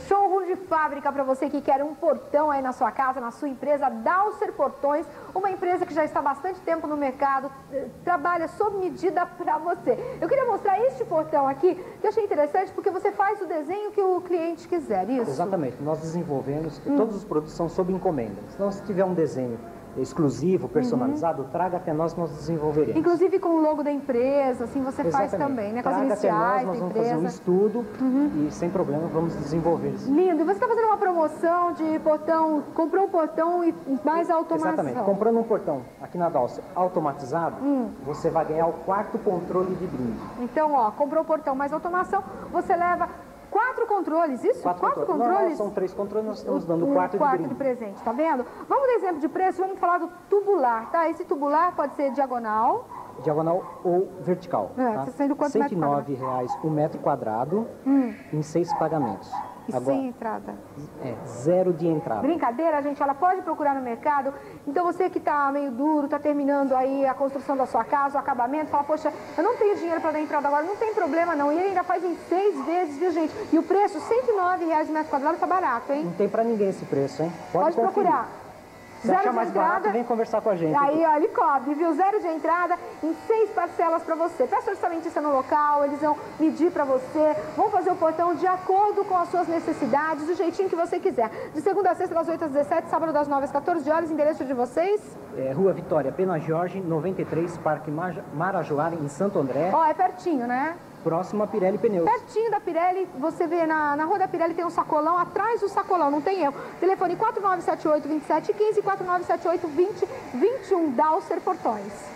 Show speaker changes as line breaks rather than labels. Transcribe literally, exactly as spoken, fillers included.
Showroom de fábrica para você que quer um portão aí na sua casa, na sua empresa, Dalser Portões, uma empresa que já está há bastante tempo no mercado, trabalha sob medida para você. Eu queria mostrar este portão aqui, que eu achei interessante, porque você faz o desenho que o cliente quiser, isso?
Exatamente, nós desenvolvemos,
hum.
todos os produtos são sob encomenda. Então, se tiver um desenho exclusivo, personalizado, uhum. traga até nós, nós desenvolveremos.
Inclusive com o logo da empresa, assim você
Exatamente.
faz também, né? Com
traga
as iniciais
até nós, nós vamos
empresa.
fazer um estudo uhum. e sem problema vamos desenvolver isso.
Lindo. E você está fazendo uma promoção de portão, comprou um portão e mais automação.
Exatamente. Comprando um portão aqui na Dalser automatizado, hum. você vai ganhar o quarto controle de brinde.
Então, ó, comprou o portão mais automação, você leva quatro controles, isso?
Quatro,
quatro
controles?
controles?
Não, são três controles, nós estamos dando
um
quatro,
quarto
de brinde.
de presente, tá vendo? Vamos dar exemplo de preço, vamos falar do tubular, tá? Esse tubular pode ser diagonal.
Diagonal ou vertical.
É,
tá?
tá saindo quanto
cento e nove reais o metro quadrado
hum.
em seis pagamentos.
E
Agora,
sem entrada?
É, zero de entrada.
Brincadeira, gente, ela pode procurar no mercado. Então você que está meio duro, está terminando aí a construção da sua casa, o acabamento, fala, poxa, eu não tenho dinheiro para dar entrada agora, não tem problema não. E ele ainda faz em seis vezes, viu, gente? E o preço, cento e nove reais o metro quadrado, tá barato, hein?
Não tem para ninguém esse preço, hein?
Pode, pode procurar.
Se achar mais barato, vem conversar com a gente.
Aí, ó, ele cobre, viu? Zero de entrada em seis parcelas para você. Peça orçamentista no local, eles vão medir para você, vão fazer o portão de acordo com as suas necessidades, do jeitinho que você quiser. De segunda a sexta, das oito às dezessete, sábado das nove às quatorze horas, endereço de vocês?
É, Rua Vitória Pena Jorge, noventa e três, Parque Marajoara, em Santo André.
Ó, é pertinho, né?
Próximo a Pirelli Pneus.
Pertinho da Pirelli, você vê na, na Rua da Pirelli tem um sacolão, atrás do sacolão, não tem erro. Telefone quatro nove sete oito, dois sete um cinco e quatro nove sete oito, dois zero dois um, Dalser Portões.